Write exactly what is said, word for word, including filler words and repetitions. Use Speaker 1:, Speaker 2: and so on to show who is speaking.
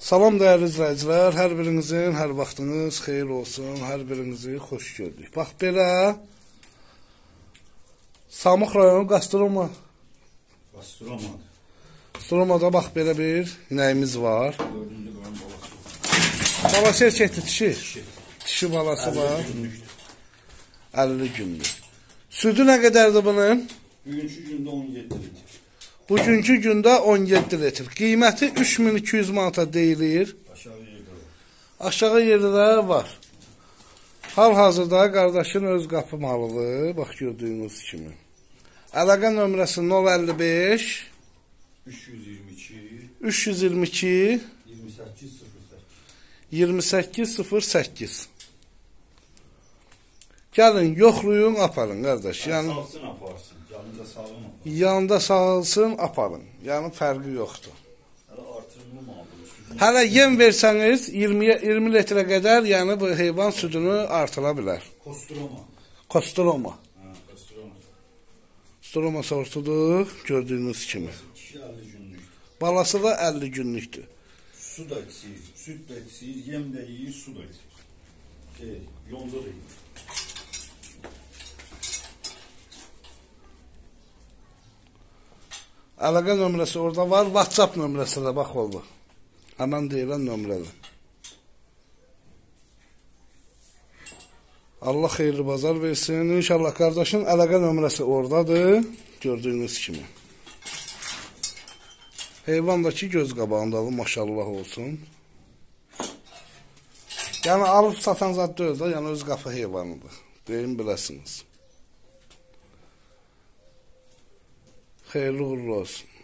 Speaker 1: Salam dəyərli izləyicilər, hər birinizin hər vaxtınız xeyir olsun, hər birinizi xoş gördük. Bax belə, Samux rayonu Qastroma.
Speaker 2: Qastromada.
Speaker 1: Qastromada bax belə bir inəyimiz var. Balası erkəkdir, dişi. Dişi balası var. əlli günlük. Südü nə qədərdir bunun?
Speaker 2: Bugünkü gündə on yeddi litr.
Speaker 1: Bugünkü gündə on yeddi litr. Qiyməti üç min iki yüz manata deyilir.
Speaker 2: Aşağı yerdə var.
Speaker 1: Aşağı yerdə var. Hal-hazırda qardaşın öz qapı malıdır. Bax gördüyünüz kimi. Əlaqə nömrəsi nol əlli beş
Speaker 2: üç yüz iyirmi iki
Speaker 1: üç yüz iyirmi iki
Speaker 2: iyirmi səkkiz sıfır səkkiz
Speaker 1: iyirmi səkkiz sıfır səkkiz. Gəlin, yoxlayın, aparın qardaş. Yəni
Speaker 2: salsın aparsın. Yanında sağlam aparsın.
Speaker 1: Yanında sağılsın, aparın. Yəni fərqi yoxdur.
Speaker 2: Hələ artırımlı maldır.
Speaker 1: Hələ yem versəniz iyirmi litrə qədər, yəni bu heyvan südünü artıra bilər.
Speaker 2: Kostroma.
Speaker 1: Kostroma.
Speaker 2: Hə, kostroma.
Speaker 1: Kostroma sortudur, gördüyünüz kimi.
Speaker 2: əlli günlükdür.
Speaker 1: Balası da əlli günlükdür.
Speaker 2: Su da içir, süt də içir, yem də yeyir, su da içir. Şey, yonca da yeyir.
Speaker 1: Əlaqə nömrəsi orada var, WhatsApp nömrəsi də bax oldu. Həmən deyilən nömrədir. Allah xeyirli bazar versin. İnşallah qardaşın əlaqə nömrəsi oradadır, gördüyünüz kimi. Heyvandakı göz qabağındadır, maşallah olsun. Yəni alıb satan zad deyil də, yəni öz qapı heyvanıdır. Deyin biləsiniz. Xeyirli uğurlu olsun.